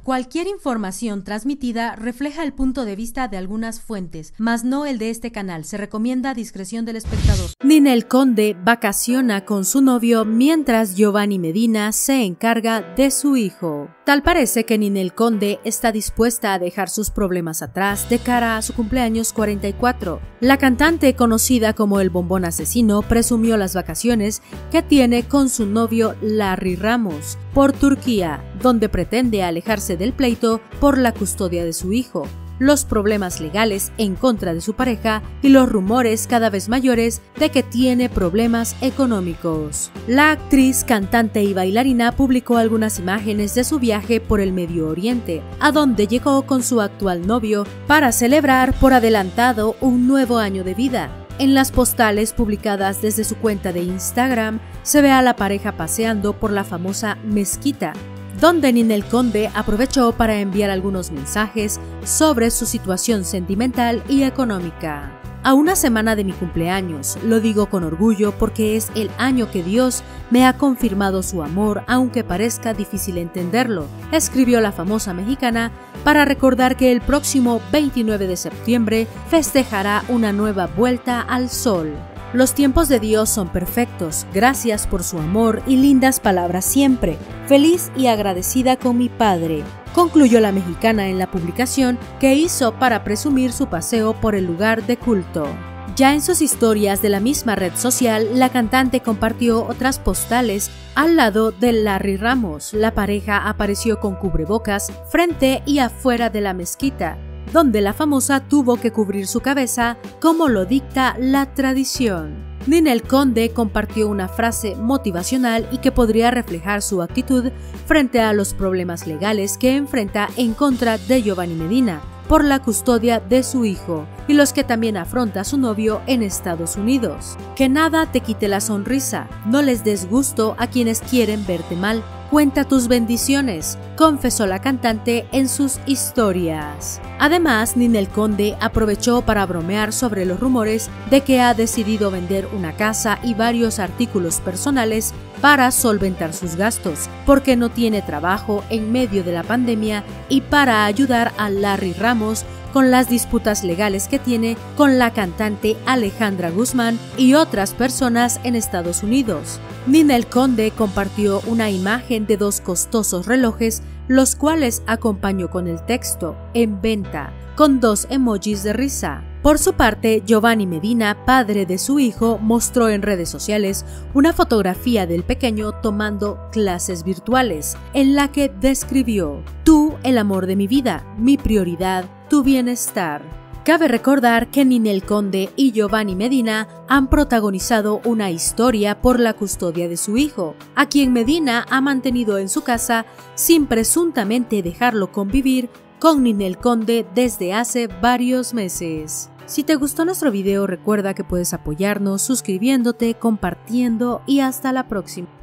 Cualquier información transmitida refleja el punto de vista de algunas fuentes, mas no el de este canal. Se recomienda discreción del espectador. Ninel Conde vacaciona con su novio mientras Giovanni Medina se encarga de su hijo. Tal parece que Ninel Conde está dispuesta a dejar sus problemas atrás de cara a su cumpleaños 44. La cantante, conocida como el Bombón Asesino, presumió las vacaciones que tiene con su novio Larry Ramos por Turquía, donde pretende alejarse del pleito por la custodia de su hijo, los problemas legales en contra de su pareja y los rumores cada vez mayores de que tiene problemas económicos. La actriz, cantante y bailarina publicó algunas imágenes de su viaje por el Medio Oriente, a donde llegó con su actual novio para celebrar por adelantado un nuevo año de vida. En las postales publicadas desde su cuenta de Instagram se ve a la pareja paseando por la famosa mezquita, donde Ninel Conde aprovechó para enviar algunos mensajes sobre su situación sentimental y económica. A una semana de mi cumpleaños, lo digo con orgullo porque es el año que Dios me ha confirmado su amor, aunque parezca difícil entenderlo, escribió la famosa mexicana para recordar que el próximo 29 de septiembre festejará una nueva vuelta al sol. Los tiempos de Dios son perfectos, gracias por su amor y lindas palabras siempre. Feliz y agradecida con mi padre, concluyó la mexicana en la publicación que hizo para presumir su paseo por el lugar de culto. Ya en sus historias de la misma red social, la cantante compartió otras postales al lado de Larry Ramos. La pareja apareció con cubrebocas frente y afuera de la mezquita, donde la famosa tuvo que cubrir su cabeza como lo dicta la tradición. Ninel Conde compartió una frase motivacional y que podría reflejar su actitud frente a los problemas legales que enfrenta en contra de Giovanni Medina por la custodia de su hijo y los que también afronta su novio en Estados Unidos. Que nada te quite la sonrisa, no les des gusto a quienes quieren verte mal. Cuenta tus bendiciones, confesó la cantante en sus historias. Además, Ninel Conde aprovechó para bromear sobre los rumores de que ha decidido vender una casa y varios artículos personales para solventar sus gastos, porque no tiene trabajo en medio de la pandemia y para ayudar a Larry Ramos con las disputas legales que tiene con la cantante Alejandra Guzmán y otras personas en Estados Unidos. Ninel Conde compartió una imagen de dos costosos relojes, los cuales acompañó con el texto "en venta", con dos emojis de risa. Por su parte, Giovanni Medina, padre de su hijo, mostró en redes sociales una fotografía del pequeño tomando clases virtuales, en la que describió: "Tú, el amor de mi vida, mi prioridad, tu bienestar". Cabe recordar que Ninel Conde y Giovanni Medina han protagonizado una historia por la custodia de su hijo, a quien Medina ha mantenido en su casa sin presuntamente dejarlo convivir con Ninel Conde desde hace varios meses. Si te gustó nuestro video, recuerda que puedes apoyarnos suscribiéndote, compartiendo y hasta la próxima.